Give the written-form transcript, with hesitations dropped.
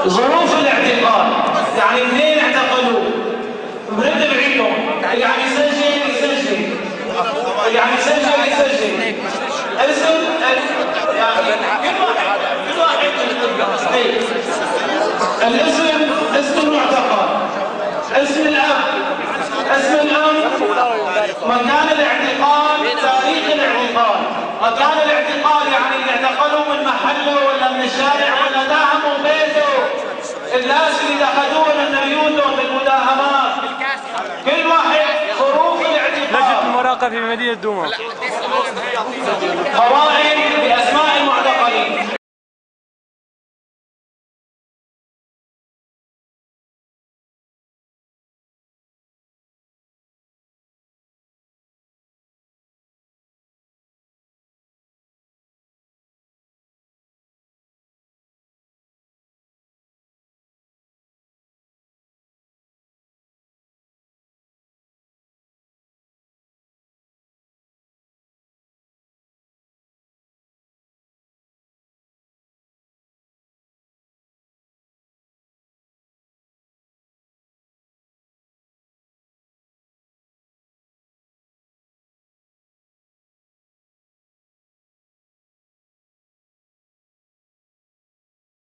ظروف الاعتقال، يعني منين اعتقلوا؟ برد بعيدهم، يعني سجل يسجل، يعني سجل يسجل. اسم يعني كل واحد الاسم، اسم المعتقل، اسم الاب، اسم الام، مكان الاعتقال، تاريخ الاعتقال. مكان الاعتقال يعني اللي اعتقلوا من محله ولا من الشارع ولا داهموا بيته، الناس اللي اخذوه من بيوتهم بالمداهمات. كل واحد ظروف الاعتقال. لجنة المراقبة في مدينة دوما. قوائم